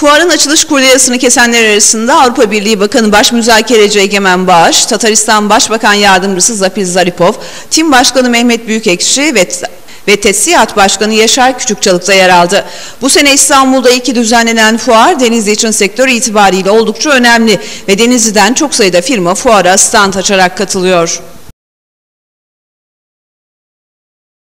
Fuarın açılış kurdiyasını kesenler arasında Avrupa Birliği Bakanı Başmüzakereci Egemen Bağış, Tataristan Başbakan Yardımcısı Zapir Zaripov, Tim Başkanı Mehmet Büyükekşi ve TESİAD Başkanı Yaşar Küçükçalık da yer aldı. Bu sene İstanbul'da ilk düzenlenen fuar Denizli için sektör itibariyle oldukça önemli ve Denizli'den çok sayıda firma fuara stand açarak katılıyor.